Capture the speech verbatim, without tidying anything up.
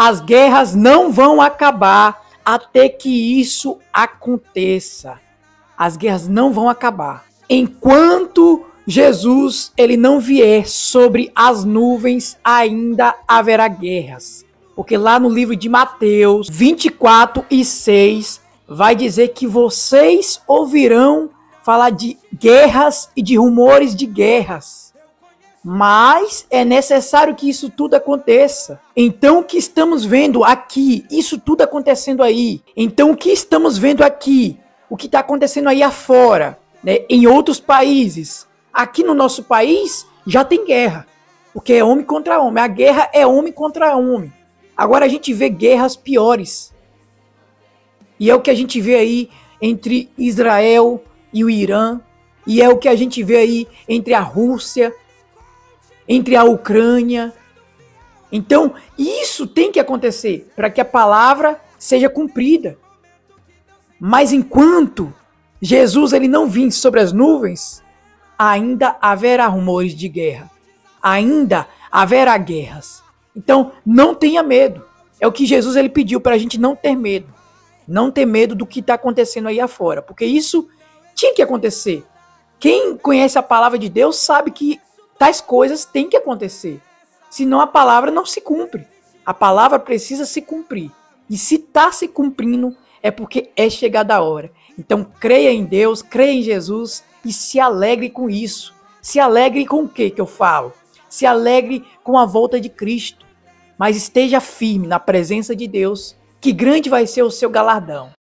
as guerras não vão acabar até que isso aconteça. As guerras não vão acabar. Enquanto Jesus ele não vier sobre as nuvens, ainda haverá guerras. Porque lá no livro de Mateus vinte e quatro e seis vai dizer que vocês ouvirão falar de guerras e de rumores de guerras. Mas é necessário que isso tudo aconteça. Então o que estamos vendo aqui, isso tudo acontecendo aí. Então o que estamos vendo aqui, o que está acontecendo aí afora, né, em outros países. Aqui no nosso país já tem guerra, porque é homem contra homem. A guerra é homem contra homem. Agora a gente vê guerras piores. E é o que a gente vê aí entre Israel e o Irã. E é o que a gente vê aí entre a Rússia, entre a Ucrânia. Então, isso tem que acontecer para que a palavra seja cumprida. Mas enquanto Jesus ele não vir sobre as nuvens, ainda haverá rumores de guerra. Ainda haverá guerras. Então, não tenha medo. É o que Jesus ele pediu para a gente não ter medo. Não ter medo do que está acontecendo aí afora. Porque isso tinha que acontecer. Quem conhece a palavra de Deus sabe que tais coisas têm que acontecer. Senão a palavra não se cumpre. A palavra precisa se cumprir. E se está se cumprindo, é porque é chegada a hora. Então creia em Deus, creia em Jesus e se alegre com isso. Se alegre com o que que eu falo? Se alegre com a volta de Cristo. Mas esteja firme na presença de Deus, que grande vai ser o seu galardão.